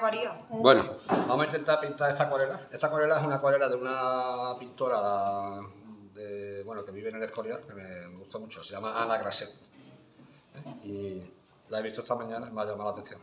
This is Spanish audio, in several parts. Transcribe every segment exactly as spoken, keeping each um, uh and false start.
haría. Bueno, vamos a intentar pintar esta acuarela. Esta acuarela es una acuarela de una pintora de, bueno, que vive en el Escorial, que me gusta mucho, se llama Ana Grasset. ¿Eh? Y la he visto esta mañana y me ha llamado la atención.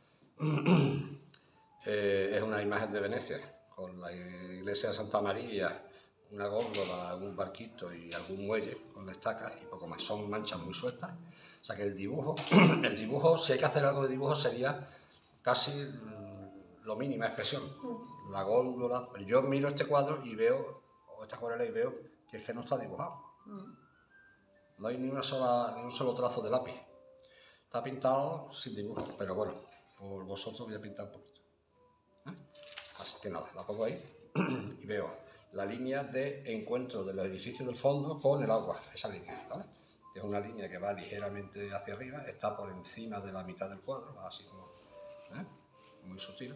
eh, es una imagen de Venecia, con la iglesia de Santa María, una góndola, un barquito y algún muelle con estacas y poco más. Son manchas muy sueltas. O sea que el dibujo, el dibujo, si hay que hacer algo de dibujo, sería casi mmm, lo mínima expresión. La góndola. Yo miro este cuadro y veo, o esta acuarela, y veo que es que no está dibujado. No hay ni una sola, ni un solo trazo de lápiz. Está pintado sin dibujo, pero bueno, por vosotros voy a pintar un poquito. ¿Eh? Así que nada, la pongo ahí y veo la línea de encuentro de los edificios del fondo con el agua, esa línea, ¿vale? Es una línea que va ligeramente hacia arriba, está por encima de la mitad del cuadro, va así como, ¿eh? Muy sutil.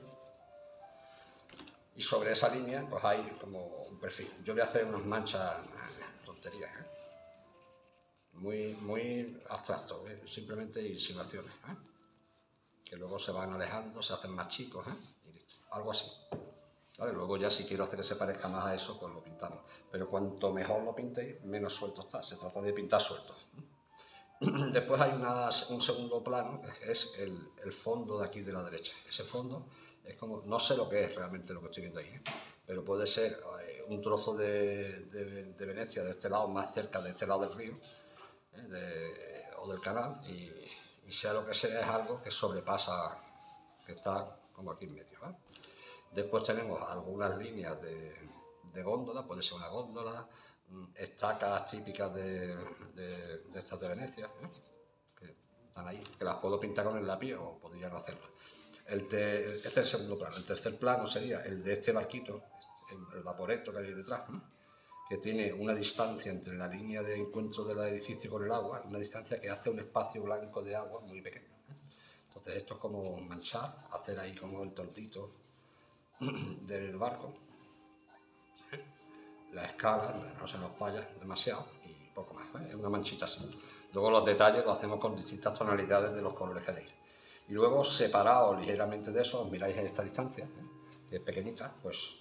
Y sobre esa línea pues hay como un perfil. Yo voy a hacer unas manchas, tonterías, ¿eh? Muy, muy abstracto, ¿eh? Simplemente insinuaciones, ¿eh? Que luego se van alejando, se hacen más chicos, ¿eh? Y listo, algo así. ¿Vale? Luego ya si quiero hacer que se parezca más a eso, pues lo pintamos. Pero cuanto mejor lo pintéis, menos suelto está. Se trata de pintar sueltos. Después hay una, un segundo plano, que es el, el fondo de aquí de la derecha. Ese fondo es como, no sé lo que es realmente lo que estoy viendo ahí, ¿eh? Pero puede ser eh, un trozo de, de, de Venecia de este lado, más cerca de este lado del río, ¿eh? de, o del canal, y, y sea lo que sea, es algo que sobrepasa, que está como aquí en medio, ¿vale? Después tenemos algunas líneas de, de góndola, puede ser una góndola, estacas típicas de, de, de estas de Venecia, ¿eh? Que están ahí, que las puedo pintar con el lápiz o podría no hacerlo. El te, este es el segundo plano. El tercer plano sería el de este barquito, el, el vaporeto que hay detrás, ¿no? Que tiene una distancia entre la línea de encuentro del edificio con el agua, una distancia que hace un espacio blanco de agua muy pequeño, ¿eh? Entonces esto es como manchar, hacer ahí como el tontito del barco, ¿eh? La escala no se nos falla demasiado y poco más, ¿eh? Es una manchita así. Luego los detalles los hacemos con distintas tonalidades de los colores que deis. Y luego separado ligeramente de eso, os miráis a esta distancia, ¿eh? Que es pequeñita, pues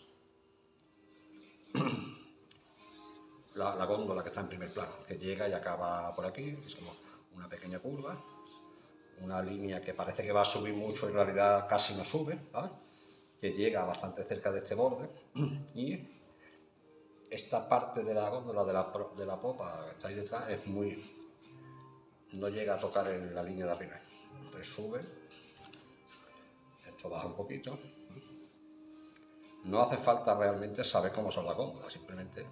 la, la góndola que está en primer plano, que llega y acaba por aquí, es como una pequeña curva, una línea que parece que va a subir mucho y en realidad casi no sube, ¿vale? Que llega bastante cerca de este borde, y esta parte de la góndola, de la, de la popa que está ahí detrás, es muy, no llega a tocar en la línea de arriba. Entonces sube, esto baja un poquito. No hace falta realmente saber cómo son las góndolas, simplemente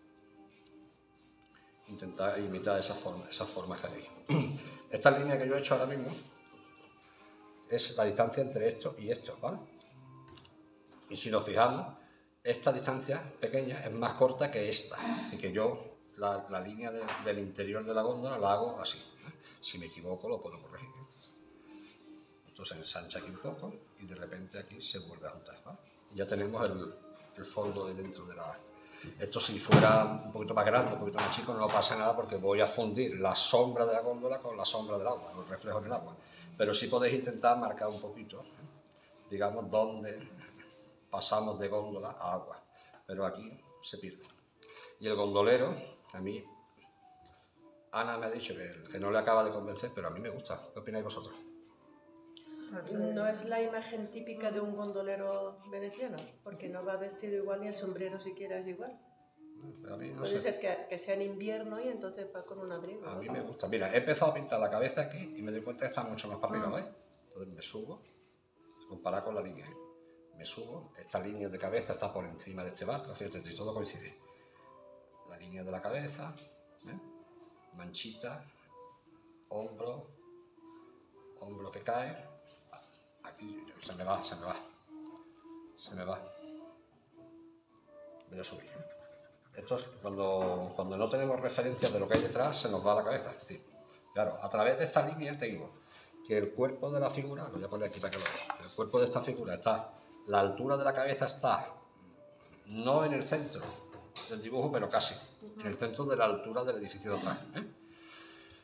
intentar imitar esas formas, esas formas que hay. Esta línea que yo he hecho ahora mismo es la distancia entre esto y esto, ¿vale? Y si nos fijamos, esta distancia pequeña es más corta que esta, así que yo la, la línea de, del interior de la góndola la hago así, ¿eh? Si me equivoco lo puedo corregir. Esto se ensancha aquí un poco y de repente aquí se vuelve a juntar, ¿vale? Y ya tenemos el, el fondo de dentro de la... Esto si fuera un poquito más grande, un poquito más chico, no pasa nada porque voy a fundir la sombra de la góndola con la sombra del agua, los reflejos del agua. Pero sí podéis intentar marcar un poquito, ¿eh? Digamos, dónde pasamos de góndola a agua, pero aquí se pierde. Y el gondolero, a mí, Ana me ha dicho que, que no le acaba de convencer, pero a mí me gusta. ¿Qué opináis vosotros? ¿No es la imagen típica de un gondolero veneciano? Porque no va vestido igual ni el sombrero siquiera es igual. A mí no Puede sé. ser que, que sea en invierno y entonces va con un abrigo. A ¿no? mí me gusta. Mira, he empezado a pintar la cabeza aquí y me doy cuenta que está mucho más para arriba, ¿veis? Entonces me subo, comparado con la línea, ¿eh? Me subo, esta línea de cabeza está por encima de este barco, fíjate, si todo coincide. La línea de la cabeza, ¿eh? Manchita, hombro, hombro que cae, aquí se me va, se me va, se me va. Voy a subir. Esto es cuando, cuando no tenemos referencias de lo que hay detrás, se nos va la cabeza. Es decir, claro, a través de esta línea tengo que el cuerpo de la figura, lo voy a poner aquí para que lo veáis, el cuerpo de esta figura está, la altura de la cabeza está no en el centro del dibujo, pero casi, en el centro de la altura del edificio de atrás, ¿eh?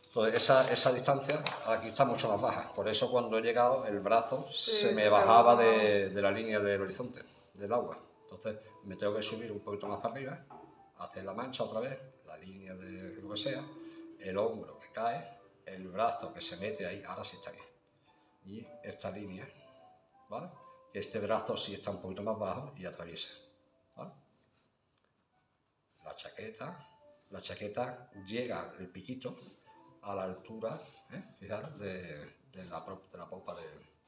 Entonces, esa, esa distancia aquí está mucho más baja. Por eso cuando he llegado, el brazo Sí, se me se bajaba te bajaba. de, de la línea del horizonte, del agua. Entonces, me tengo que subir un poquito más para arriba, hacer la mancha otra vez, la línea de lo que sea, el hombro que cae, el brazo que se mete ahí, ahora sí está bien. Y esta línea, ¿vale? Este brazo sí está un poquito más bajo y atraviesa, ¿vale? La chaqueta, la chaqueta llega el piquito a la altura, ¿eh? Fijaros, de, de, la, de la popa de...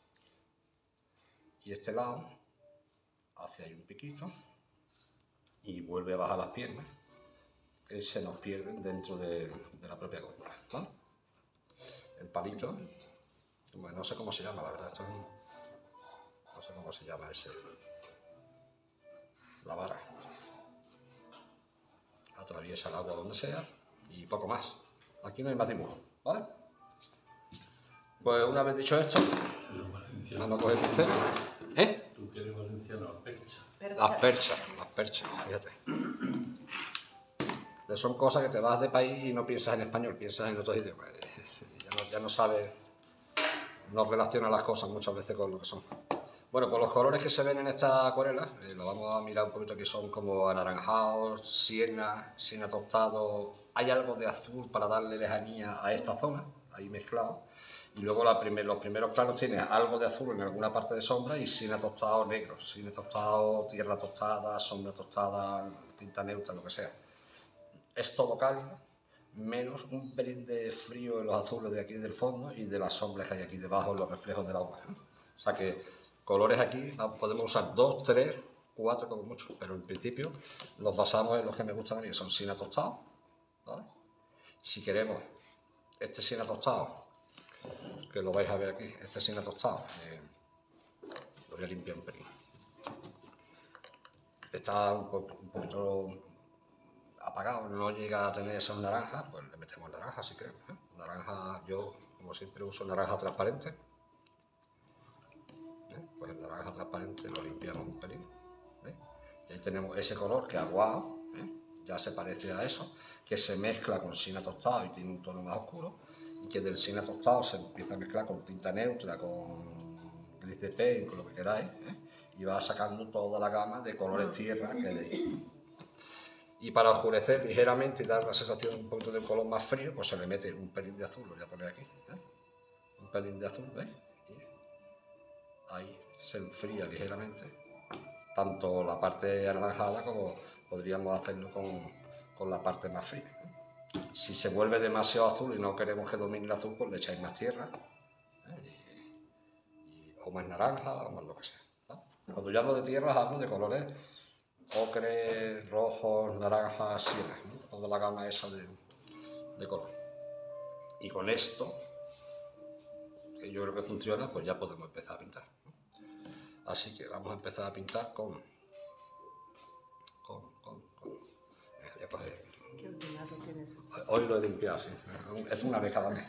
Y este lado hace ahí un piquito y vuelve a bajar las piernas, que se nos pierden dentro de, de la propia góndola, ¿vale? El palito, bueno, no sé cómo se llama, la verdad, esto es un, no sé cómo se llama ese, la vara. Atraviesa el agua donde sea y poco más. Aquí no hay más dibujo, ¿vale? Pues una vez dicho esto, vamos a coger el pincel. ¿Eh? ¿Tú quieres valenciano? La percha. Las perchas, las perchas, fíjate. Son cosas que te vas de país y no piensas en español, piensas en otros idiomas. Ya no, ya no sabes, no relacionas las cosas muchas veces con lo que son. Bueno, pues los colores que se ven en esta acuarela, eh, lo vamos a mirar un poquito, que son como anaranjados, siena, siena tostado. Hay algo de azul para darle lejanía a esta zona, ahí mezclado. Y luego la primer, los primeros planos tienen algo de azul en alguna parte de sombra y siena tostado negro, siena tostado, tierra tostada, sombra tostada, tinta neutra, lo que sea. Es todo cálido, menos un pelín de frío en los azules de aquí del fondo y de las sombras que hay aquí debajo, en los reflejos del agua, ¿eh? O sea que colores aquí podemos usar dos, tres, cuatro como mucho, pero en principio los basamos en los que me gustan a mí, que son siena tostado, ¿vale? Si queremos este siena tostado, que lo vais a ver aquí, este siena tostado, eh, lo voy a limpiar un pelín. Está un, po un poquito apagado, no llega a tener esos naranjas, pues le metemos naranja si queremos, ¿eh? Naranja, yo como siempre uso naranja transparente. ¿Eh? Pues el naranja transparente lo limpiamos un pelín, ¿eh? Y ahí tenemos ese color que aguado, ¿eh? Ya se parece a eso, que se mezcla con siena tostado y tiene un tono más oscuro, y que del siena tostado se empieza a mezclar con tinta neutra, con gris de paint, con lo que queráis, ¿eh? Y va sacando toda la gama de colores tierra que de ahí. Y para oscurecer ligeramente y dar la sensación de un poquito de un color más frío, pues se le mete un pelín de azul, lo voy a poner aquí, ¿eh? Un pelín de azul, ¿veis? Ahí se enfría ligeramente, tanto la parte anaranjada como podríamos hacerlo con, con la parte más fría. Si se vuelve demasiado azul y no queremos que domine el azul, pues le echáis más tierra, ¿eh? y, y, o más naranja o más lo que sea, ¿no? Cuando yo hablo de tierras hablo de colores ocre, rojos, naranjas, siena, ¿no? Toda la gama esa de, de color. Y con esto, que yo creo que funciona, pues ya podemos empezar a pintar. Así que vamos a empezar a pintar con... con, con, con. Voy a coger. Qué ordenado tienes eso. Hoy lo he limpiado, sí. Es una vez cada mes.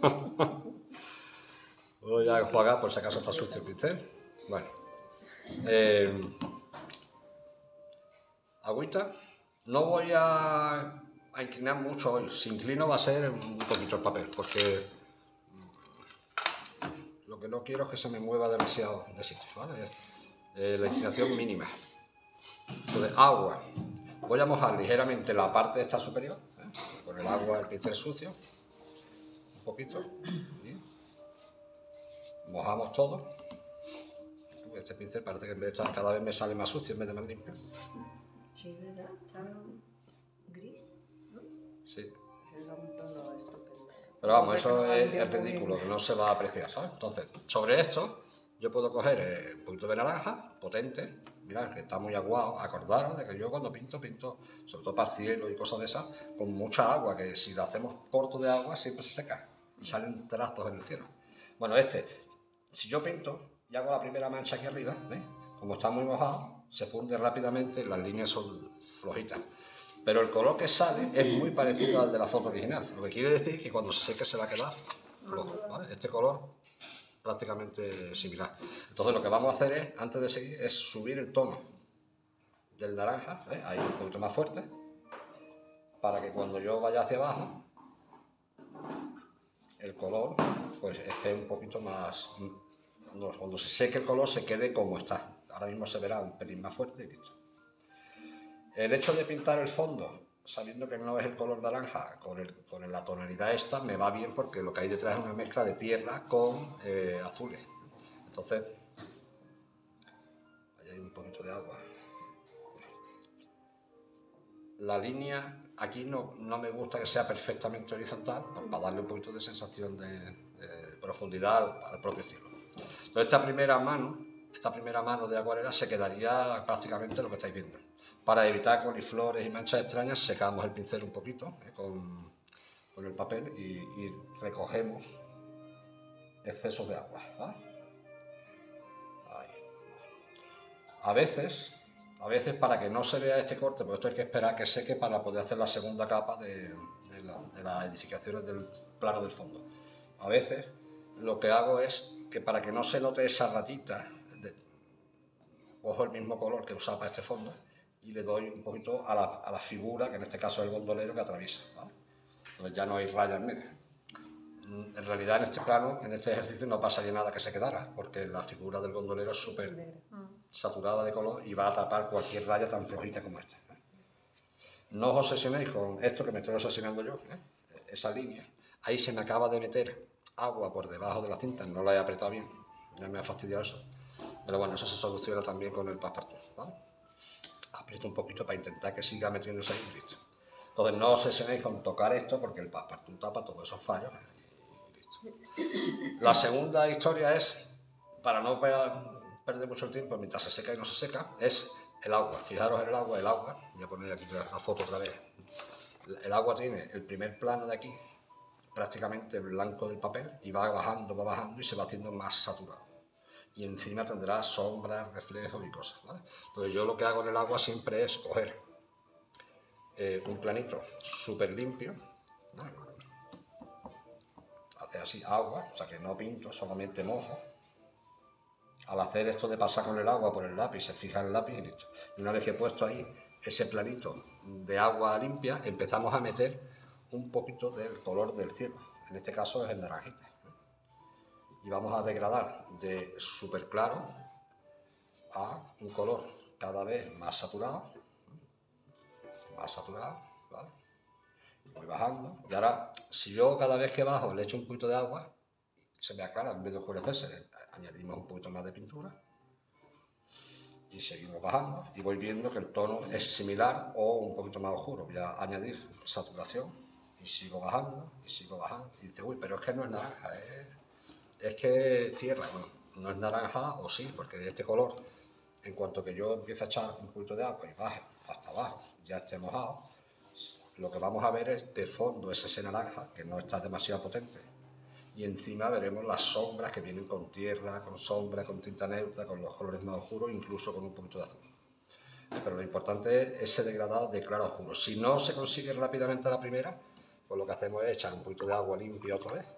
Voy a enjuagar por si acaso está sucio el pincel. Bueno. Eh, agüita. No voy a, a inclinar mucho hoy. Si inclino va a ser un poquito el papel, porque lo que no quiero es que se me mueva demasiado de sitio, ¿vale? Eh, la inclinación mínima. Entonces, agua. Voy a mojar ligeramente la parte esta superior, ¿eh? Con el agua, el pincel sucio, un poquito. ¿Sí? Mojamos todo. Este pincel parece que en vez de estar cada vez me sale más sucio en vez de más limpio. Sí, ¿verdad? Está gris, ¿no? Sí. Es un tono estupendo. Pero vamos, eso es, es ridículo, que no se va a apreciar, ¿sabes? Entonces, sobre esto, yo puedo coger eh, un poquito de naranja, potente. Mirad, que está muy aguado. Acordaros de que yo cuando pinto, pinto, sobre todo para el cielo y cosas de esas, con mucha agua, que si lo hacemos corto de agua, siempre se seca y salen trazos en el cielo. Bueno, este, si yo pinto y hago la primera mancha aquí arriba, ¿veis? Como está muy mojado, se funde rápidamente, las líneas son flojitas. Pero el color que sale es muy parecido al de la foto original, lo que quiere decir que cuando se seque se va a quedar flojo, ¿vale? Este color prácticamente similar. Entonces lo que vamos a hacer es, antes de seguir, es subir el tono del naranja, ¿eh? Ahí un poquito más fuerte, para que cuando yo vaya hacia abajo, el color pues esté un poquito más, cuando se seque el color se quede como está. Ahora mismo se verá un pelín más fuerte y listo. El hecho de pintar el fondo, sabiendo que no es el color naranja, con, el, con la tonalidad esta, me va bien porque lo que hay detrás es una mezcla de tierra con eh, azules. Entonces, ahí hay un poquito de agua. La línea, aquí no, no me gusta que sea perfectamente horizontal, para darle un poquito de sensación de, de profundidad al, al propio cielo. Entonces, esta primera mano, esta primera mano de acuarela se quedaría prácticamente lo que estáis viendo. Para evitar coliflores y manchas extrañas, secamos el pincel un poquito eh, con, con el papel y, y recogemos excesos de agua. ¿Vale? Ahí. A veces, a veces para que no se vea este corte, porque esto hay que esperar que seque para poder hacer la segunda capa de, de, la, de las edificaciones del plano del fondo. A veces lo que hago es que para que no se note esa rayita, de, cojo el mismo color que usaba para este fondo y le doy un poquito a la, a la figura, que en este caso es el gondolero que atraviesa, ¿vale? Entonces ya no hay rayas en medio. En realidad en este plano, en este ejercicio no pasaría nada que se quedara, porque la figura del gondolero es súper saturada de color y va a tapar cualquier raya tan flojita como esta. No os obsesionéis con esto que me estoy obsesionando yo, ¿eh? Esa línea. Ahí se me acaba de meter agua por debajo de la cinta, no la he apretado bien, ya me ha fastidiado eso. Pero bueno, eso se soluciona también con el passepartout, ¿vale? Aprieto un poquito para intentar que siga metiéndose ahí y listo. Entonces no os obsesionéis con tocar esto porque el passepartout tapa todos esos fallos y listo. La segunda historia es, para no perder mucho el tiempo mientras se seca y no se seca, es el agua. Fijaros en el agua, el agua, voy a poner aquí la foto otra vez. El agua tiene el primer plano de aquí, prácticamente blanco del papel, y va bajando, va bajando y se va haciendo más saturado. Y encima tendrá sombras, reflejos y cosas, ¿vale? Entonces yo lo que hago en el agua siempre es coger eh, un planito súper limpio, ¿vale? Hacer así agua, o sea que no pinto, solamente mojo. Al hacer esto de pasar con el agua por el lápiz, se fija el lápiz y listo. Y una vez que he puesto ahí ese planito de agua limpia, empezamos a meter un poquito del color del cielo. En este caso es el naranjita. Y vamos a degradar de súper claro a un color cada vez más saturado, más saturado, ¿vale? Voy bajando, y ahora, si yo cada vez que bajo le echo un poquito de agua, se me aclara, en vez de oscurecerse, añadimos un poquito más de pintura, y seguimos bajando, y voy viendo que el tono es similar o un poquito más oscuro. Voy a añadir saturación, y sigo bajando, y sigo bajando, y dice, uy, pero es que no es naranja, es... es que es tierra. Bueno, no es naranja, o sí, porque de este color, en cuanto que yo empiece a echar un poquito de agua y baje hasta abajo, ya esté mojado, lo que vamos a ver es de fondo es ese naranja, que no está demasiado potente, y encima veremos las sombras que vienen con tierra, con sombra, con tinta neutra, con los colores más oscuros, incluso con un poquito de azul. Pero lo importante es ese degradado de claro a oscuro. Si no se consigue rápidamente a la primera, pues lo que hacemos es echar un poquito de agua limpia otra vez.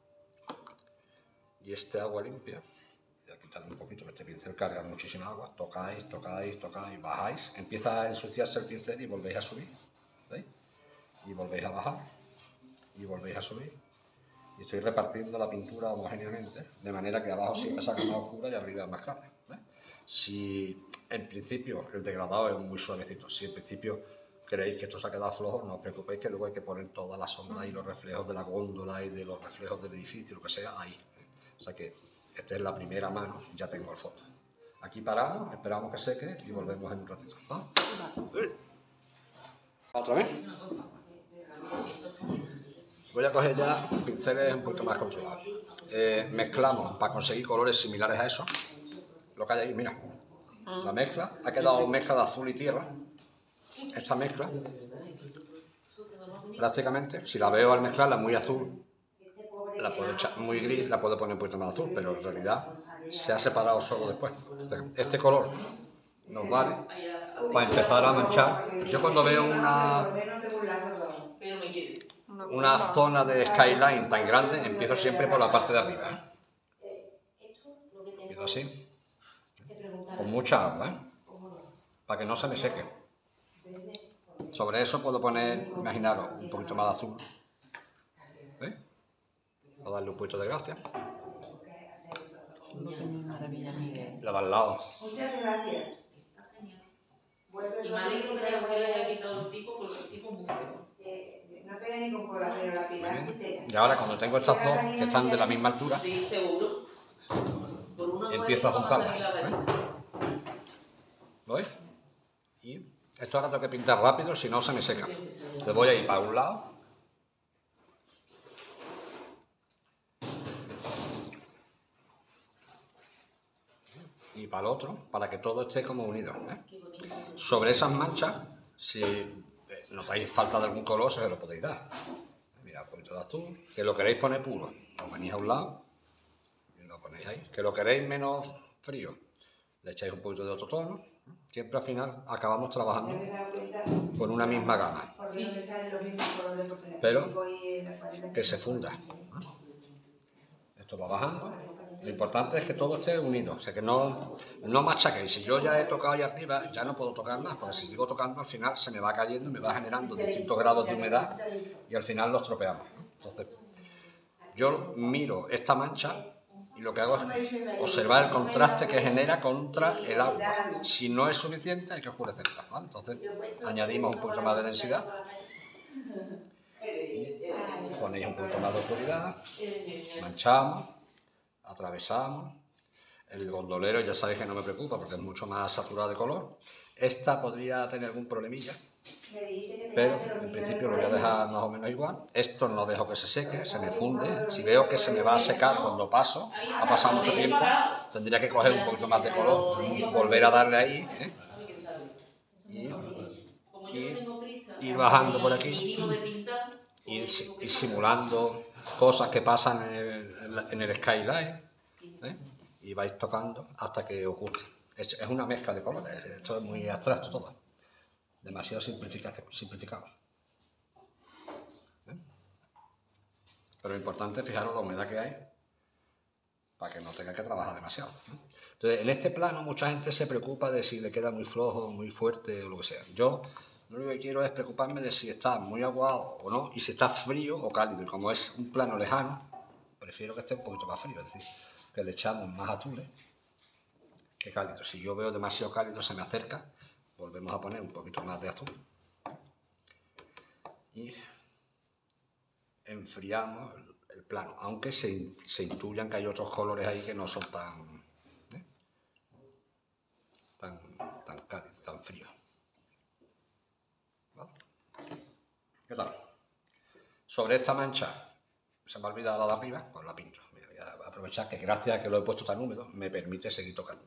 Y este agua limpia, voy a quitarle un poquito, que este pincel carga muchísima agua, tocáis, tocáis, tocáis, bajáis, empieza a ensuciarse el pincel y volvéis a subir, ¿veis? Y volvéis a bajar, y volvéis a subir, y estoy repartiendo la pintura homogéneamente, de manera que abajo siempre saca más oscura y arriba más clara, ¿ves? Si en principio el degradado es muy suavecito, si en principio creéis que esto se ha quedado flojo, no os preocupéis que luego hay que poner todas las sombras y los reflejos de la góndola y de los reflejos del edificio, lo que sea, ahí. O sea que esta es la primera mano, ya tengo el fondo. Aquí paramos, esperamos que seque y volvemos en un ratito. ¿Va? ¿Otra vez? Voy a coger ya pinceles un poquito más controlados. Eh, mezclamos para conseguir colores similares a eso. Lo que hay ahí, mira. La mezcla, ha quedado mezcla de azul y tierra. Esta mezcla, prácticamente, si la veo al mezclarla muy azul, la puedo echar muy gris, la puedo poner un poquito más azul, pero en realidad se ha separado solo después. Este color nos vale para empezar a manchar. Yo cuando veo una, una zona de skyline tan grande, empiezo siempre por la parte de arriba, ¿eh? Empiezo así, con mucha agua, ¿eh? Para que no se me seque. Sobre eso puedo poner, imaginaros, un poquito más de azul. ¿Veis? para darle un poquito de gracia. Maravilla, Miguel. La de al lado. Muchas gracias. Está genial. Y me alegro que la mujer le haya quitado el tipo, porque el tipo es muy feo. Eh, no queda ni con cola, pero la pilar sí te... Y ahora cuando tengo estas dos, que están de la misma altura, Sí, seguro. Por una empiezo a mujer no va juntarlas. salir la varita. ¿Lo veis? Y esto ahora tengo que pintar rápido, si no se me seca. Le voy a ir para un lado. Y para el otro, para que todo esté como unido, ¿eh? Sobre esas manchas, si notáis falta de algún color, se lo podéis dar. Mira, un poquito de azul. Que lo queréis poner puro, lo venís a un lado y lo ponéis ahí. Que lo queréis menos frío, le echáis un poquito de otro tono. Siempre al final acabamos trabajando con una misma gama, pero que se funda. Esto va bajando. Lo importante es que todo esté unido, o sea que no, no machaquéis. Si yo ya he tocado ahí arriba, ya no puedo tocar más, porque si sigo tocando al final se me va cayendo y me va generando distintos grados de humedad y al final los tropeamos. Entonces, yo miro esta mancha y lo que hago es observar el contraste que genera contra el agua. Si no es suficiente, hay que oscurecerla, ¿vale? Entonces, añadimos un poquito más de densidad. Y ponéis un poquito más de oscuridad, manchamos, atravesamos. El gondolero ya sabéis que no me preocupa porque es mucho más saturado de color. Esta podría tener algún problemilla, pero en principio lo voy a dejar más o menos igual. Esto no dejo que se seque, se me funde. Si veo que se me va a secar cuando paso, ha pasado mucho tiempo, tendría que coger un poquito más de color, volver a darle ahí, ¿eh? y, y ir bajando por aquí, ir, ir simulando cosas que pasan en el, en el skyline, ¿eh? Y vais tocando hasta que os guste. Es, es una mezcla de colores, esto es muy abstracto todo, demasiado simplificado. ¿Eh? Pero lo importante es fijaros la humedad que hay para que no tenga que trabajar demasiado, ¿eh? Entonces, en este plano mucha gente se preocupa de si le queda muy flojo, muy fuerte o lo que sea. Yo lo único que quiero es preocuparme de si está muy aguado o no y si está frío o cálido. Y como es un plano lejano, prefiero que esté un poquito más frío, es decir, que le echamos más azules que cálido. Si yo veo demasiado cálido, se me acerca, volvemos a poner un poquito más de azul y enfriamos el, el plano, aunque se, se intuyan que hay otros colores ahí que no son tan, ¿eh? tan, tan cálidos, tan fríos. ¿Vale? ¿Qué tal? Sobre esta mancha, se me ha olvidado la de arriba, pues la pinto. Voy a aprovechar que gracias a que lo he puesto tan húmedo, me permite seguir tocando.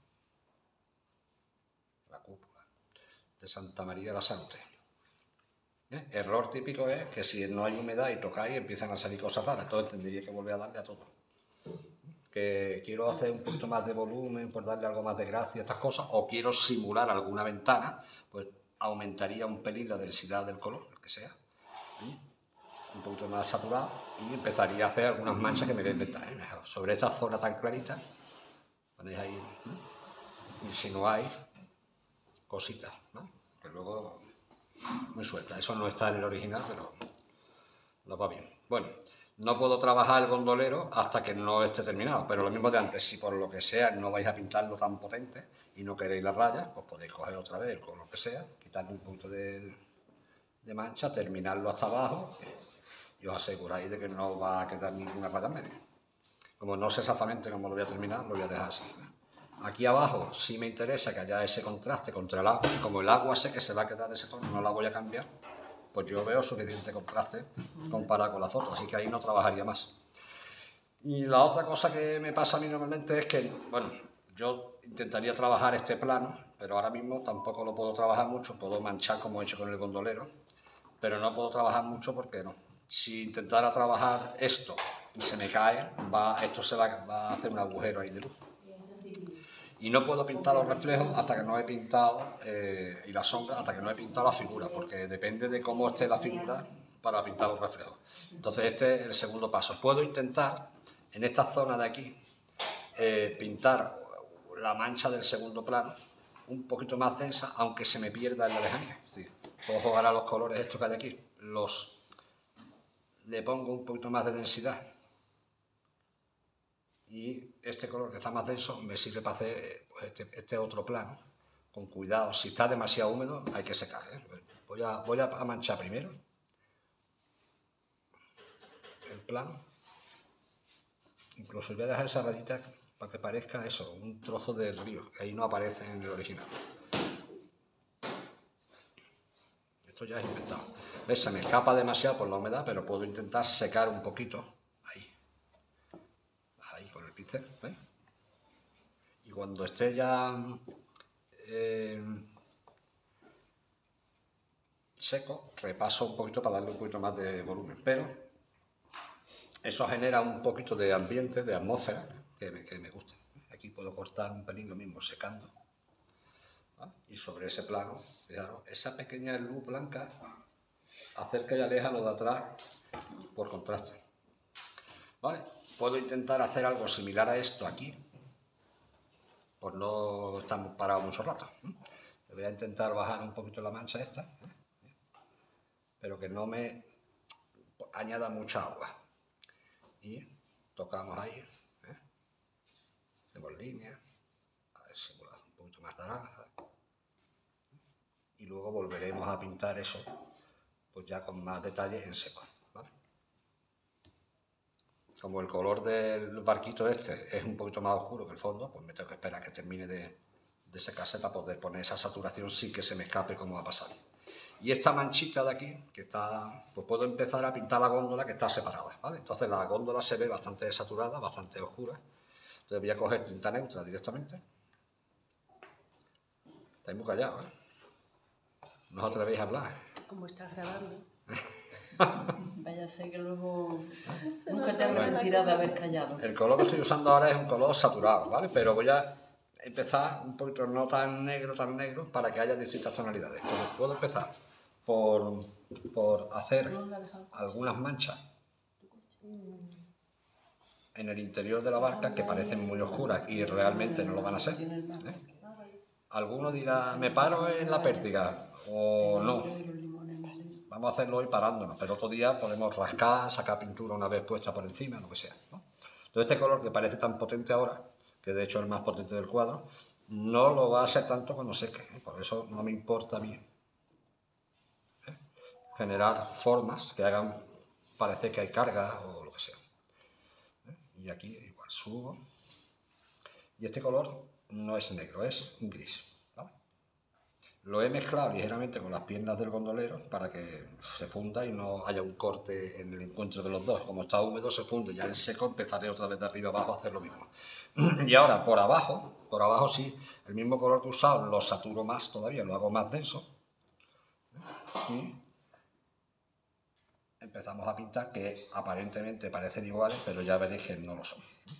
La cúpula de Santa María de la Salud. ¿Eh? Error típico es que si no hay humedad y tocáis empiezan a salir cosas raras, entonces tendría que volver a darle a todo. Que quiero hacer un poquito más de volumen, por darle algo más de gracia a estas cosas, o quiero simular alguna ventana, pues aumentaría un pelín la densidad del color, el que sea, ¿eh? Un poquito más saturado y empezaría a hacer algunas manchas que me voy a inventar, ¿eh? Sobre esta zona tan clarita, ponéis ahí, ¿eh? Y si no hay cositas, ¿no? Que luego muy suelta, eso no está en el original, pero nos va bien. Bueno, no puedo trabajar el gondolero hasta que no esté terminado, pero lo mismo de antes, si por lo que sea no vais a pintarlo tan potente y no queréis las rayas, pues podéis coger otra vez el color que sea, quitarle un punto de, de mancha, terminarlo hasta abajo y os aseguráis de que no va a quedar ninguna raya en medio. Como no sé exactamente cómo lo voy a terminar, lo voy a dejar así. Aquí abajo sí me interesa que haya ese contraste contra el agua, y como el agua sé que se va a quedar de ese tono, no la voy a cambiar, pues yo veo suficiente contraste comparado con la foto, así que ahí no trabajaría más. Y la otra cosa que me pasa a mí normalmente es que, bueno, yo intentaría trabajar este plano, pero ahora mismo tampoco lo puedo trabajar mucho, puedo manchar como he hecho con el gondolero, pero no puedo trabajar mucho porque no. Si intentara trabajar esto y se me cae, va, esto se va, va a hacer un agujero ahí de luz. Y no puedo pintar los reflejos hasta que no he pintado, eh, y la sombra, hasta que no he pintado la figura, porque depende de cómo esté la figura para pintar los reflejos. Entonces este es el segundo paso. Puedo intentar, en esta zona de aquí, eh, pintar la mancha del segundo plano un poquito más densa, aunque se me pierda en la lejanía. Es decir, cojo ahora los colores estos que hay aquí, los, le pongo un poquito más de densidad Y este color que está más denso me sirve para hacer pues, este, este otro plano, con cuidado. Si está demasiado húmedo hay que secar, ¿eh? Voy a, voy a manchar primero el plano. Incluso voy a dejar esa rayita para que parezca eso, un trozo del río, que ahí no aparece en el original. Esto ya es inventado. ¿Ves? Se me escapa demasiado por la humedad, pero puedo intentar secar un poquito. Ahí. Ahí con el pincel, ¿ves? Y cuando esté ya eh, seco, repaso un poquito para darle un poquito más de volumen. Pero eso genera un poquito de ambiente, de atmósfera, que me, que me gusta. Aquí puedo cortar un pelín lo mismo secando. ¿Vale? Y sobre ese plano, fijaros, esa pequeña luz blanca acerca y aleja lo de atrás por contraste. ¿Vale? Puedo intentar hacer algo similar a esto aquí, por no estar parado mucho rato. Voy a intentar bajar un poquito la mancha esta, pero que no me añada mucha agua. Y tocamos ahí, ¿eh? Hacemos línea, a ver si un poquito más naranja. Y luego volveremos a pintar eso, pues ya con más detalle en seco, ¿vale? Como el color del barquito este es un poquito más oscuro que el fondo, pues me tengo que esperar a que termine de, de secarse para poder poner esa saturación sin que se me escape como va a pasar. Y esta manchita de aquí, que está, pues puedo empezar a pintar la góndola que está separada, ¿vale? Entonces la góndola se ve bastante saturada, bastante oscura. Entonces voy a coger tinta neutra directamente. Estáis muy callados, ¿eh? No os atrevéis a hablar. Como estás grabando. Vaya, sé que luego nunca te arrepentirás de haber callado. El color que estoy usando ahora es un color saturado, ¿vale? Pero voy a empezar un poquito no tan negro, tan negro, para que haya distintas tonalidades. Entonces, puedo empezar por, por hacer algunas manchas en el interior de la barca que parecen muy oscuras y realmente no lo van a ser, ¿eh? Alguno dirá, me paro en la pértiga, o no. Vamos a hacerlo hoy parándonos, pero otro día podemos rascar, sacar pintura una vez puesta por encima, lo que sea, ¿no? Entonces este color que parece tan potente ahora, que de hecho es el más potente del cuadro, no lo va a ser tanto cuando seque, ¿eh? Por eso no me importa a mí, ¿eh? Generar formas que hagan parecer que hay carga o lo que sea, ¿eh? Y aquí igual subo, y este color no es negro, es un gris, ¿vale? Lo he mezclado ligeramente con las piernas del gondolero para que se funda y no haya un corte en el encuentro de los dos. Como está húmedo se funde, ya en seco empezaré otra vez de arriba abajo a hacer lo mismo. Y ahora por abajo, por abajo sí, el mismo color que he usado lo saturo más todavía, lo hago más denso. Y empezamos a pintar, que aparentemente parecen iguales, pero ya veréis que no lo son.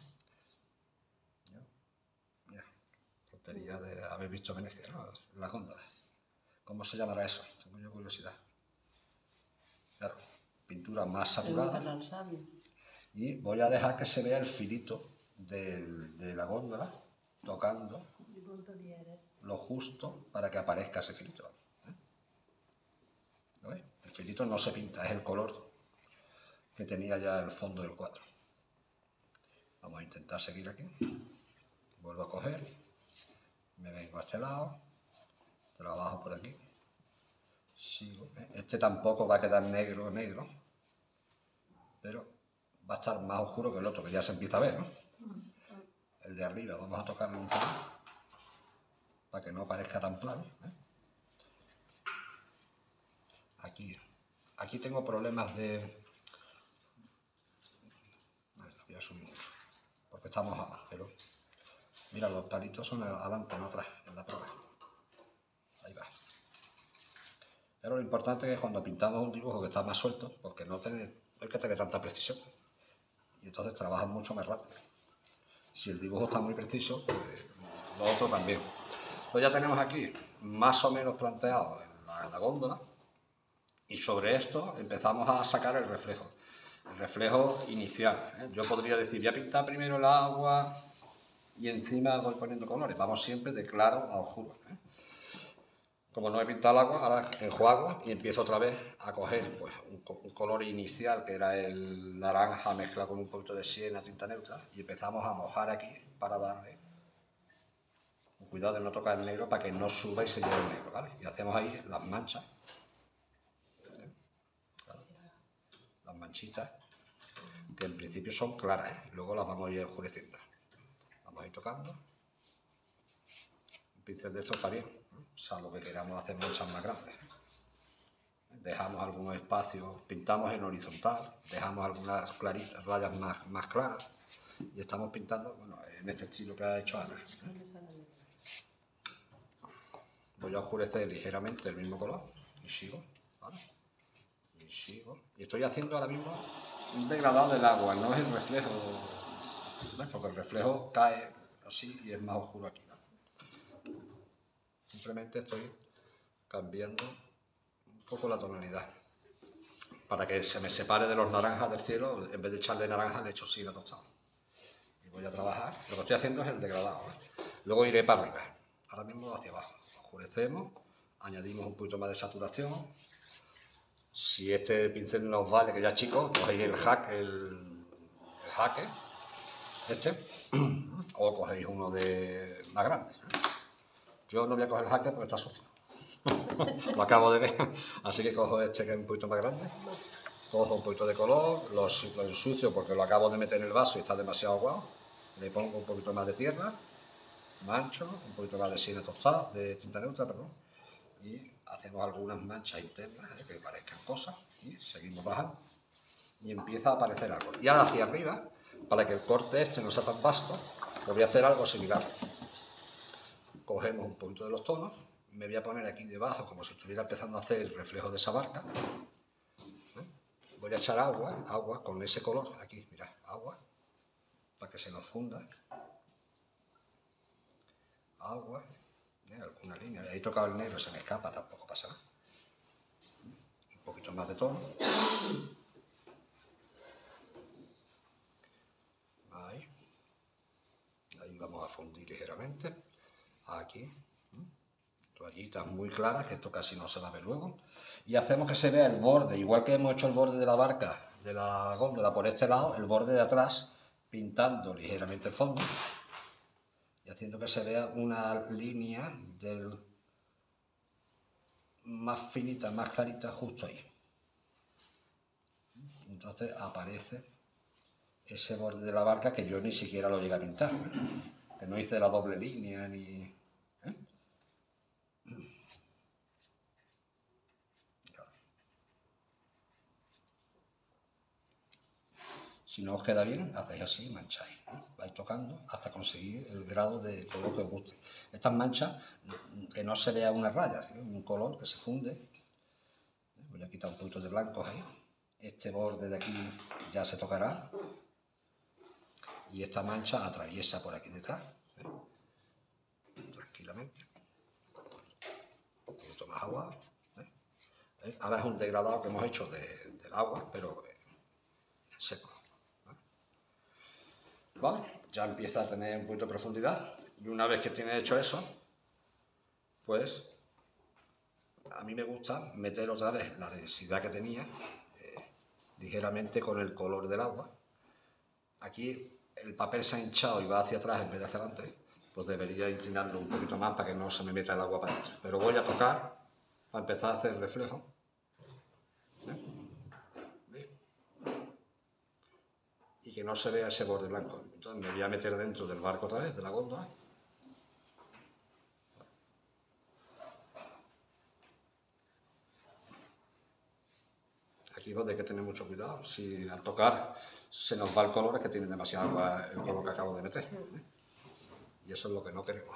De haber visto Venecia, ¿no? Las góndolas. ¿Cómo se llamará eso? Tengo yo curiosidad. Claro, pintura más saturada. Y voy a dejar que se vea el filito del, de la góndola tocando lo justo para que aparezca ese filito. ¿Eh? ¿Lo veis? El filito no se pinta, es el color que tenía ya el fondo del cuadro. Vamos a intentar seguir aquí. Vuelvo a coger. Me vengo a este lado, trabajo por aquí, sigo. Este tampoco va a quedar negro, negro, pero va a estar más oscuro que el otro, que ya se empieza a ver, ¿no? El de arriba, vamos a tocarlo un poco, para que no parezca tan plano, ¿eh? Aquí, aquí tengo problemas de... Vale, lo voy a subir mucho, porque está mojado, pero... Mira, los palitos son adelante, no atrás, en la prueba. Ahí va. Pero lo importante es que cuando pintamos un dibujo que está más suelto, porque no, tiene, no hay que tener tanta precisión. Y entonces trabajan mucho más rápido. Si el dibujo está muy preciso, pues lo otro también. Pues ya tenemos aquí más o menos planteado en la, en la góndola. Y sobre esto empezamos a sacar el reflejo. El reflejo inicial, ¿eh? Yo podría decir, voy a pintar primero el agua... y encima voy poniendo colores, vamos siempre de claro a oscuro, ¿eh? Como no he pintado el agua, ahora enjuago y empiezo otra vez a coger pues, un, co un color inicial que era el naranja mezclado con un poquito de siena, tinta neutra, y empezamos a mojar aquí para darle cuidado de no tocar el negro para que no suba y se lleve el negro, ¿vale? Y hacemos ahí las manchas, ¿vale? Las manchitas, que en principio son claras, ¿eh? Luego las vamos a ir oscureciendo. Vamos a ir tocando. Un pincel de esto está bien, ¿eh? Salvo que queramos hacer manchas más grandes. Dejamos algunos espacios, pintamos en horizontal, dejamos algunas claritas, rayas más, más claras y estamos pintando, bueno, en este estilo que ha hecho Ana. Voy a oscurecer ligeramente el mismo color y sigo, ¿vale? Y sigo. Y estoy haciendo ahora mismo un degradado del agua, no es el reflejo, ¿ves? Porque el reflejo cae así y es más oscuro aquí, ¿no? Simplemente estoy cambiando un poco la tonalidad para que se me separe de los naranjas del cielo. En vez de echarle naranja le echo sidra tostado y voy a trabajar. Lo que estoy haciendo es el degradado, ¿eh? Luego iré para arriba, ahora mismo hacia abajo. Oscurecemos, añadimos un poquito más de saturación. Si este pincel no os vale, que ya chicos, cogéis el hack, el, el jaque, este, o cogéis uno de más grande. Yo no voy a coger el jaque porque está sucio. Lo acabo de ver, así que cojo este que es un poquito más grande. Cojo un poquito de color, lo, lo ensucio porque lo acabo de meter en el vaso y está demasiado aguado. Le pongo un poquito más de tierra, mancho, un poquito más de siena tostada, de tinta neutra, perdón, y hacemos algunas manchas internas, ¿eh? Que parezcan cosas, y seguimos bajando, y empieza a aparecer algo. Y ahora hacia arriba, para que el corte este no sea tan vasto, pues voy a hacer algo similar. Cogemos un poquito de los tonos, me voy a poner aquí debajo como si estuviera empezando a hacer el reflejo de esa barca, ¿eh? Voy a echar agua, agua con ese color, aquí, mirad, agua, para que se nos funda. Agua, ¿eh? Alguna línea, ahí he tocado el negro, se me escapa, tampoco pasa nada. Un poquito más de tono. Ahí. Ahí vamos a fundir ligeramente. Aquí. Rayitas muy claras, que esto casi no se va a ver luego. Y hacemos que se vea el borde, igual que hemos hecho el borde de la barca, de la góndola por este lado, el borde de atrás, pintando ligeramente el fondo. Y haciendo que se vea una línea del más finita, más clarita, justo ahí. Entonces aparece ese borde de la barca que yo ni siquiera lo llegué a pintar, que no hice la doble línea ni... ¿eh? Si no os queda bien, hacéis así y mancháis, ¿eh? Vais tocando hasta conseguir el grado de color que os guste. Estas manchas, que no se vea una raya, ¿sí? Un color que se funde. Voy a quitar un poquito de blanco ahí. Este borde de aquí ya se tocará. Y esta mancha atraviesa por aquí detrás, ¿eh? Tranquilamente. Un poquito más agua, ¿eh? Ahora es un degradado que hemos hecho de, del agua, pero seco. ¿Vale? Ya empieza a tener un poquito de profundidad y una vez que tiene hecho eso, pues a mí me gusta meter otra vez la densidad que tenía eh, ligeramente con el color del agua. Aquí el papel se ha hinchado y va hacia atrás en vez de hacia adelante, pues debería inclinarlo un poquito más para que no se me meta el agua para adentro. Pero voy a tocar para empezar a hacer el reflejo. ¿Eh? Y que no se vea ese borde blanco. Entonces me voy a meter dentro del barco otra vez, de la góndola. Aquí donde hay que tener mucho cuidado. Si al tocar se nos va el color, es que tiene demasiada agua el color que acabo de meter, ¿eh? Y eso es lo que no queremos.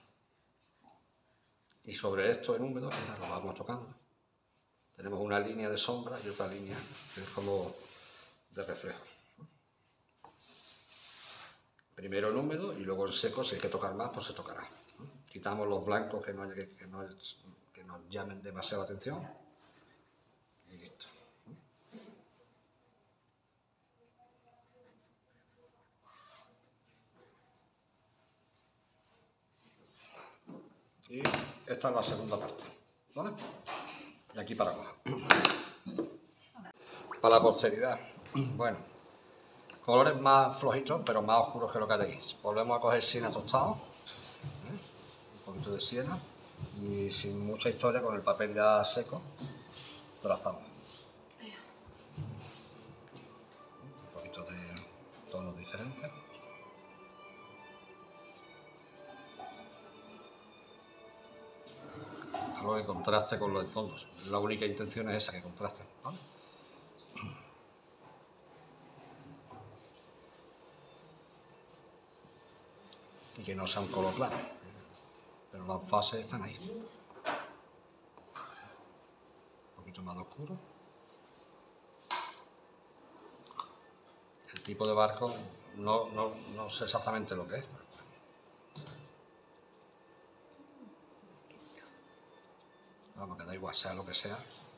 Y sobre esto en húmedo, lo vamos tocando. Tenemos una línea de sombra y otra línea que es como de reflejo. Primero en húmedo y luego en seco, si hay que tocar más, pues se tocará. Quitamos los blancos que no, que, que no, que nos llamen demasiado la atención y listo. Y esta es la segunda parte. ¿vale? Y aquí paramos. Para la posteridad, bueno, colores más flojitos, pero más oscuros que lo que tenéis. Volvemos a coger siena tostado, ¿eh? Un poquito de siena, y sin mucha historia, con el papel ya seco, trazamos. Un poquito de tonos diferentes. Algo que contraste con los fondos. La única intención es esa, que contrasten, ¿vale? Y que no sea un color claro, pero las fases están ahí. Un poquito más oscuro. El tipo de barco no, no, no sé exactamente lo que es. Vamos, que da igual, sea lo que sea.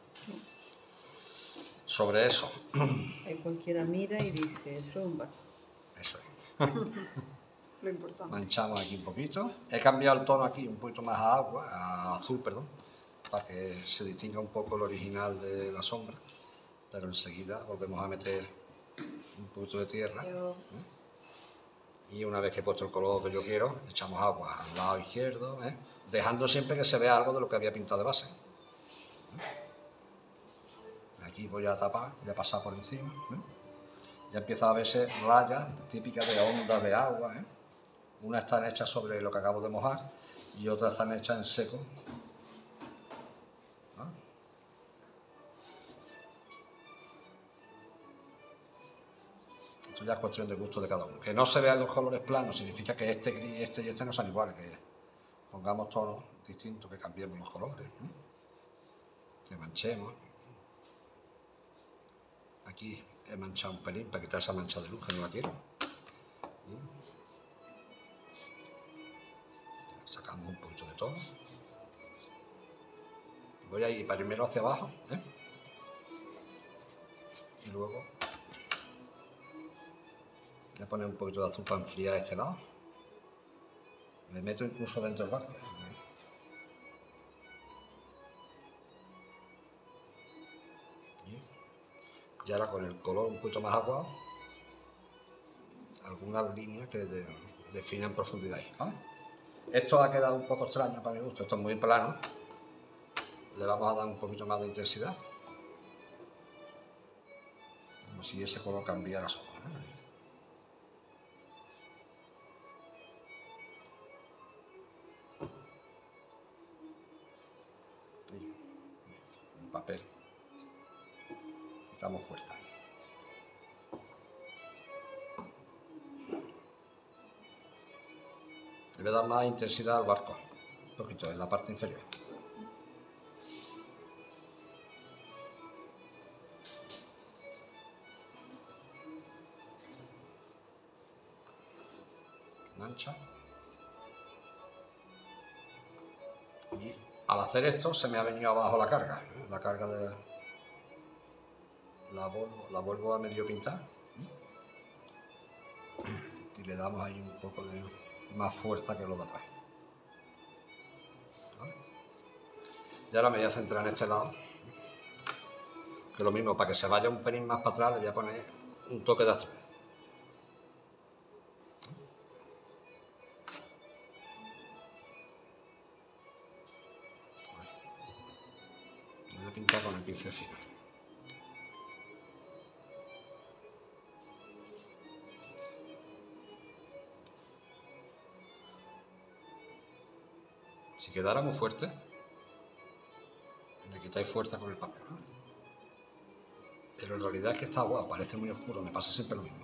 Sobre eso. Ahí cualquiera mira y dice, eso es un barco. Eso es. Lo importante. Manchamos aquí un poquito. He cambiado el tono aquí un poquito más a agua, a azul, perdón, para que se distinga un poco el original de la sombra. Pero enseguida volvemos a meter un poquito de tierra. Yo- Y una vez que he puesto el color que yo quiero, echamos agua al lado izquierdo, ¿eh? Dejando siempre que se vea algo de lo que había pintado de base. Aquí voy a tapar, voy a pasar por encima. ¿eh? Ya empieza a verse rayas típicas de ondas de agua. ¿eh? Unas están hechas sobre lo que acabo de mojar y otras están hechas en seco. ¿Ah? Esto ya es cuestión de gusto de cada uno. Que no se vean los colores planos significa que este gris, este y este no son iguales, que pongamos tonos distintos, que cambiemos los colores, ¿no? Que manchemos. Aquí he manchado un pelín para quitar esa mancha de luz que no la quiero. Sacamos un poquito de todo. Voy a ir primero hacia abajo, ¿eh? Y luego voy a poner un poquito de azul para enfriar este lado. Me meto incluso dentro del barco. Y ahora con el color un poquito más aguado, algunas líneas que de, definen profundidad ahí, ¿vale? Esto ha quedado un poco extraño para mi gusto, esto es muy plano. Le vamos a dar un poquito más de intensidad. Como si ese color cambiara solo, ¿eh? Un papel. Estamos fuertes. Le voy a dar más intensidad al barco, un poquito en la parte inferior. Mancha. Y al hacer esto se me ha venido abajo la carga, ¿eh? La carga de la vuelvo, la vuelvo a medio pintar, ¿eh? Y le damos ahí un poco de más fuerza que lo de atrás. ¿Vale? Y ahora me voy a centrar en este lado, que lo mismo, para que se vaya un pelín más para atrás le voy a poner un toque de azul. Voy a pintar con el pincel fino. Si quedara muy fuerte, le quitáis fuerza con el papel, ¿no? Pero en realidad es que esta agua parece muy oscuro, me pasa siempre lo mismo.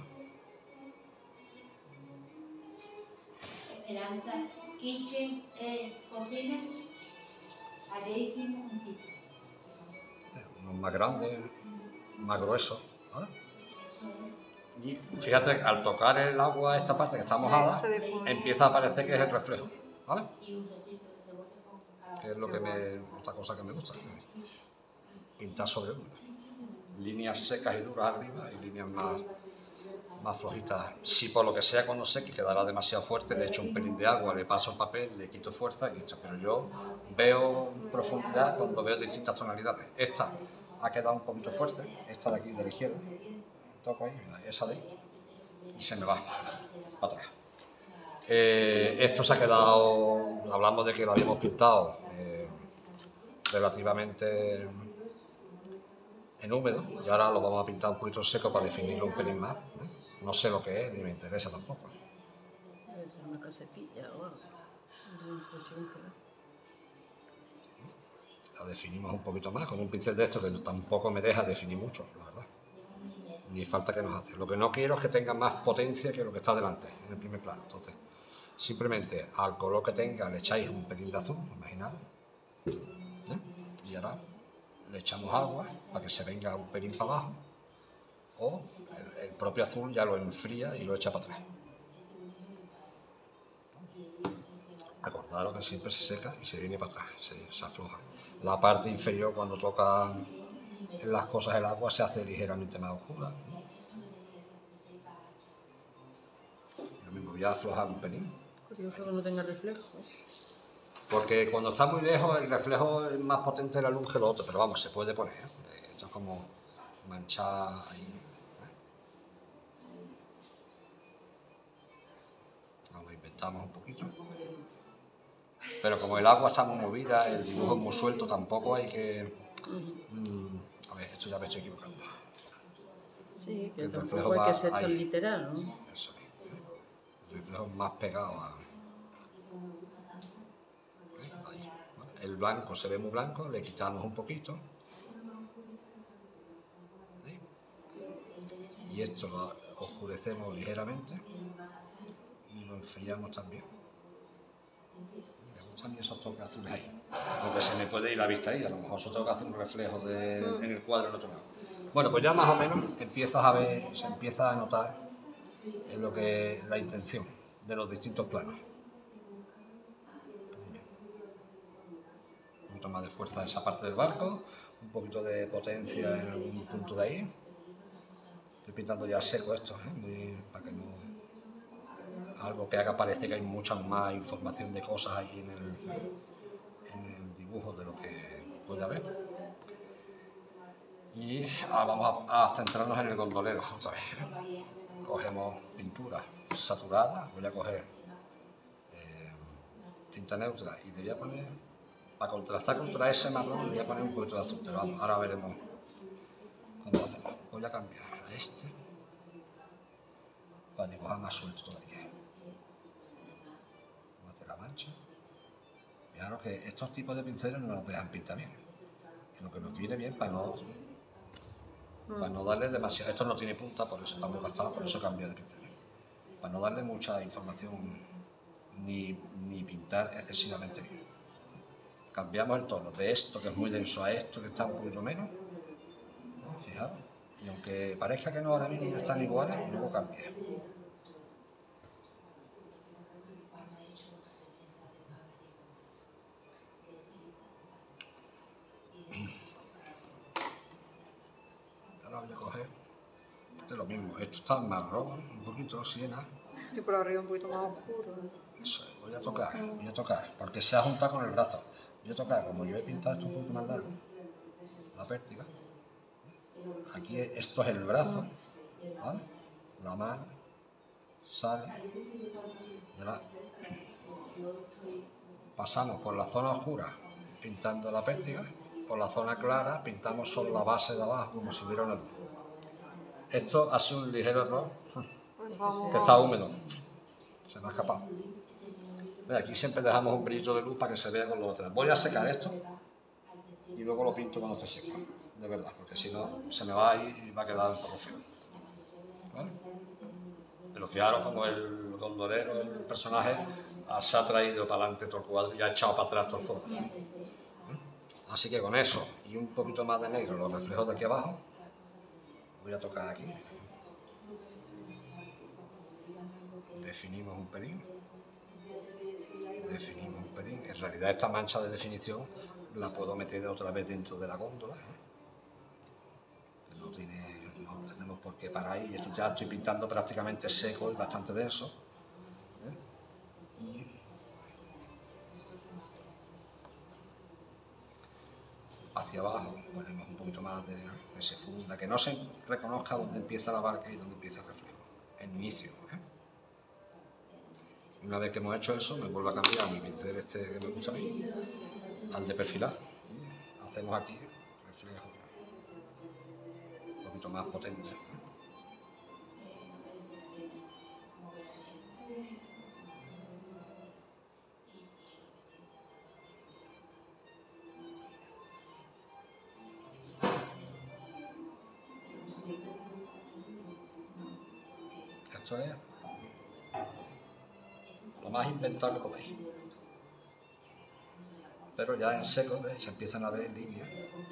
Esperanza, kitchen, eh, cocina. Ayer hicimos un kitchen. Uno más grande, más grueso, ¿vale? Y fíjate, al tocar el agua, esta parte que está mojada, Se difumina. empieza a aparecer que es el reflejo, ¿vale? Y un trocito de cebolla con cada. Que es lo que me, otra cosa que me gusta, pintar sobre una. Líneas secas y duras arriba y líneas más, más flojita. Si por lo que sea cuando seque quedará demasiado fuerte, le echo un pelín de agua, le paso el papel, le quito fuerza y listo. Pero yo veo profundidad cuando veo distintas tonalidades. Esta ha quedado un poquito fuerte, esta de aquí de la izquierda, toco ahí, esa de ahí, y se me va para atrás. Eh, esto se ha quedado, hablamos de que lo habíamos pintado eh, relativamente en húmedo, y ahora lo vamos a pintar un poquito seco para definirlo un pelín más. ¿eh? No sé lo que es, ni me interesa tampoco. Debe ser una casetilla o algo. La impresión que da. La definimos un poquito más con un pincel de esto que tampoco me deja definir mucho, la verdad. Ni falta que nos hace. Lo que no quiero es que tenga más potencia que lo que está delante, en el primer plano. Entonces, simplemente al color que tenga le echáis un pelín de azul, imaginad. ¿eh? Y ahora le echamos agua para que se venga un pelín para abajo. O el, el propio azul ya lo enfría y lo echa para atrás. Acordaros que siempre se seca y se viene para atrás, se, se afloja. La parte inferior, cuando toca en las cosas el agua, se hace ligeramente más oscura. Yo mismo voy a aflojar un pelín. Curioso que no tenga reflejo. Porque cuando está muy lejos, el reflejo es más potente de la luz que lo otro, pero vamos, se puede poner. ¿eh? Esto es como manchar ahí. Lo inventamos un poquito. Pero como el agua está muy movida, el dibujo es muy suelto, tampoco hay que... Mm, a ver, esto ya me estoy equivocando. Sí, que El tampoco reflejo hay que va ser tan ahí. literal, ¿no? Eso. El reflejo es más pegado a... Ahí. El blanco se ve muy blanco, le quitamos un poquito. ¿Sí? Y esto lo oscurecemos ligeramente y lo enfriamos también. Me gustan esos toques azules ahí, aunque se me puede ir la vista ahí, a lo mejor eso tengo que hacer un reflejo de, en el cuadro en otro lado. Bueno, pues ya más o menos empiezas a ver, se empieza a notar en lo que la intención de los distintos planos. Un poquito más de fuerza en esa parte del barco, un poquito de potencia en algún punto de ahí. Estoy pintando ya seco esto, ¿eh? Muy, para que no... algo que haga parecer que hay mucha más información de cosas ahí en el, en el dibujo de lo que puede haber. Y ahora vamos a, a centrarnos en el gondolero otra vez. Cogemos pintura saturada, voy a coger eh, tinta neutra y le voy a poner, para contrastar contra ese marrón, le voy a poner un poquito de azul, pero vamos, ahora veremos cómo lo hacemos. Voy a cambiar a este para dibujar más suelto todavía. La mancha. Fijaros que estos tipos de pinceles no nos dejan pintar bien. Lo que nos viene bien para no, para no darle demasiado. Esto no tiene punta, por eso está muy gastado, por eso cambio de pincel. Para no darle mucha información ni, ni pintar excesivamente bien. Cambiamos el tono de esto que es muy denso a esto que está un poquito menos. Fijaros. Y aunque parezca que no ahora mismo están iguales, luego cambia. Ahora voy a coger, esto es lo mismo, esto está marrón, un poquito siena. Y por arriba un poquito más oscuro. Eso es, voy a tocar, voy a tocar, porque se ha juntado con el brazo. Voy a tocar, como yo he pintado esto un poquito más largo, la pértiga. Aquí esto es el brazo, ¿vale? La mano sale, y ahora pasamos por la zona oscura pintando la pértiga. Por la zona clara pintamos solo la base de abajo como si hubiera una luz. Esto hace un ligero error, que está húmedo, se me ha escapado. Aquí siempre dejamos un brillito de luz para que se vea con los otros. Voy a secar esto y luego lo pinto cuando esté seco, de verdad, porque si no se me va a ir y va a quedar un poco feo. ¿Vale? Pero fijaros como el gondolero, el personaje, se ha traído para adelante todo el cuadro y ha echado para atrás todo el fondo. Así que con eso y un poquito más de negro, los reflejos de aquí abajo, voy a tocar aquí. Definimos un pelín. Definimos un pelín. En realidad esta mancha de definición la puedo meter otra vez dentro de la góndola. No, tiene, no tenemos por que paráis, y esto ya estoy pintando prácticamente seco y bastante denso. ¿eh? Y hacia abajo ponemos un poquito más de, de se funda, que no se reconozca dónde empieza la barca y dónde empieza el reflejo, el inicio. ¿eh? Una vez que hemos hecho eso, me vuelvo a cambiar mi pincel este que me gusta a mí, al de perfilar. Y hacemos aquí reflejo un poquito más potente. Esto es lo más inventado que podéis. Pero ya en seco, ¿ves? Se empiezan a ver líneas.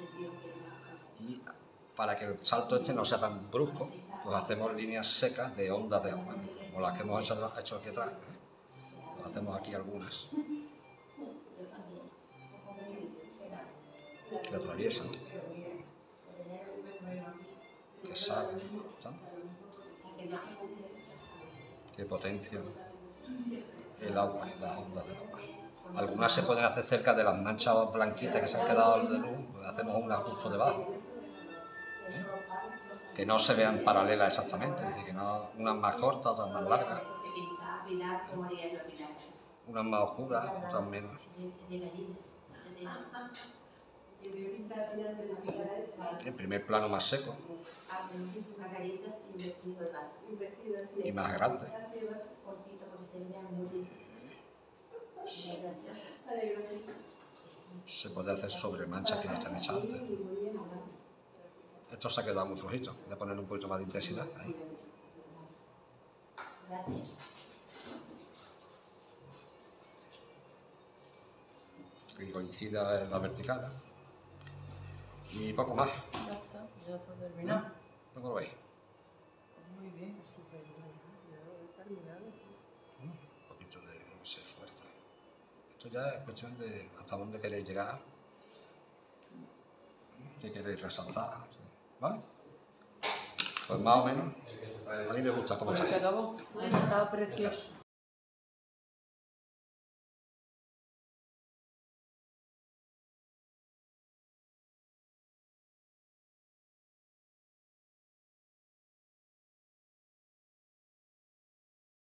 Y para que el salto este no sea tan brusco, pues hacemos líneas secas de ondas de agua, como las que hemos hecho, hecho aquí atrás. Pues hacemos aquí algunas que atraviesan, que salen, ¿sabes? Que potencian el agua, las ondas del agua. Algunas se pueden hacer cerca de las manchas blanquitas que se han quedado de luz, pues hacemos unas justo debajo, ¿eh? Que no se vean paralelas exactamente, es decir, que no, unas más cortas, otras más largas, unas más oscuras, otras menos. El primer plano más seco y más grande. Se puede hacer sobre manchas que no están hechas antes. Esto se ha quedado muy flojito, voy a poner un poquito más de intensidad ahí. Que coincida en la vertical. Y poco más. Ya está, ya está terminado. ¿Cómo lo veis? Muy bien. Estupendo, ya he terminado. Un poquito de se fuerza. Esto ya es cuestión de hasta dónde queréis llegar, qué queréis resaltar, ¿vale? Pues más o menos, a mí me gusta cómo Pues está. se acabó. Estaba precioso.